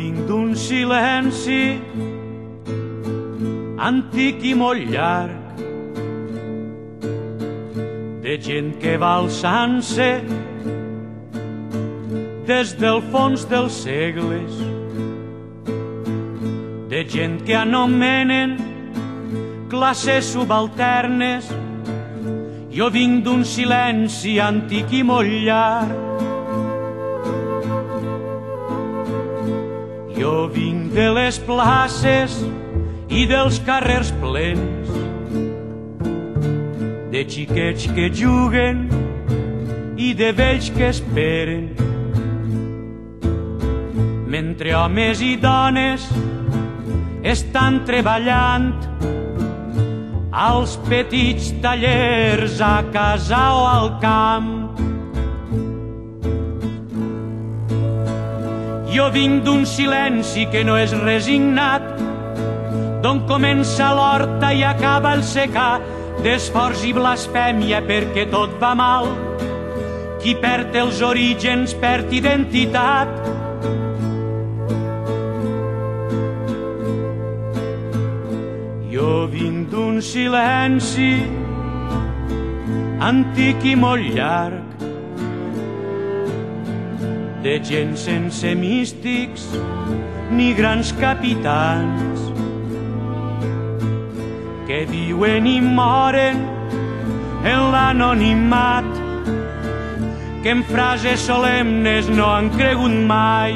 vinc d'un silenci antic i molt llarg, de gent que va alçant-se des del fons dels segles, de gent que anomenen classes subalternes. Jo vinc d'un silenci antic i molt llarg. Jo vinc de les places i dels carrers plens, de xiquets que juguen i de vells que esperen, mentre homes i dones estan treballant als petits tallers a casa o al camp. Jo vinc d'un silenci que no és resignat, d'on comença l'horta i acaba el secà, d'esforç i blasfèmia perquè tot va mal. Qui perd els orígens perd identitat. Jo vinc d'un silenci antic i molt llarg, de gent sense místics ni grans capitans, que viuen i moren en l'anonimat, que en frases solemnes no han cregut mai.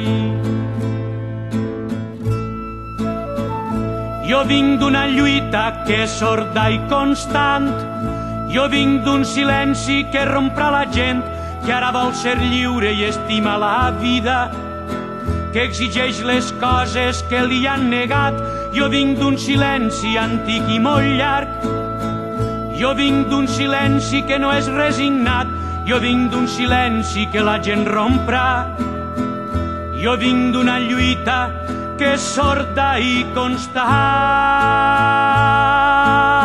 Jo vinc d'una lluita que és sorda i constant. Jo vinc d'un silenci que romprà la gent, que ara vol ser lliure i estima la vida, que exigeix les coses que li han negat. Jo vinc d'un silenci antic i molt llarg. Jo vinc d'un silenci que no és resignat. Jo vinc d'un silenci que la gent romprà. Jo vinc d'una lluita que és sorda i constant.